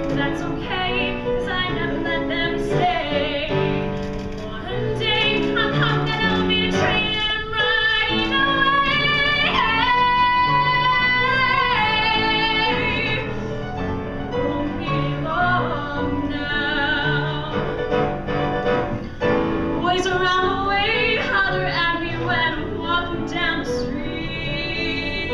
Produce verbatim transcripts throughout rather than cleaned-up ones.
That's okay, 'cause I never let them stay. One day I'm hopping out of a train and I'm riding away. Won't be long now. Boys around the way holler at me when I'm walking down the street.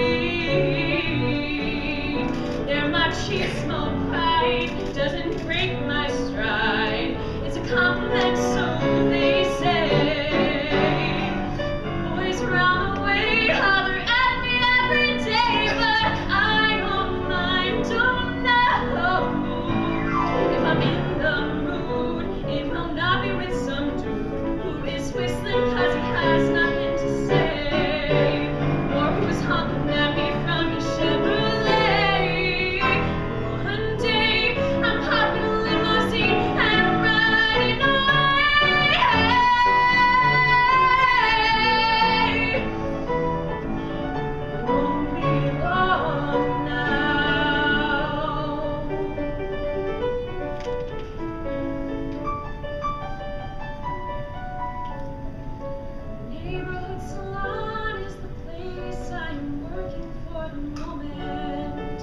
They're my chief small pride, doesn't break my stride. It's a compliment, so they say. Boys around the way holler at me every day, but I don't mind, don't know if I'm in the mood. It will not be with some dude who is whistling 'cause he has nothing to say, or who's honking at me from his Chevrolet. One day I'm hopping a limousine and I'm riding away. Won't be long now. Neighborhood salon is the place I'm working for the moment.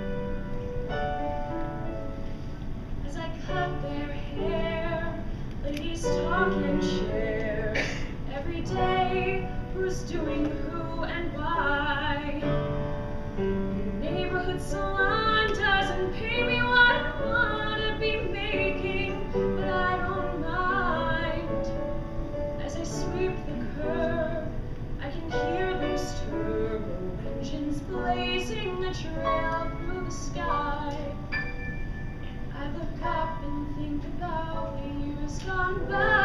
As I cut their hair, ladies talk and share every day who's doing who and why. Neighborhood salon doesn't pay me what I wanna be making, but I don't mind. As I sweep the curb, I can hear those turbo engines blazing a trail through the sky. I look up and think about the years gone by.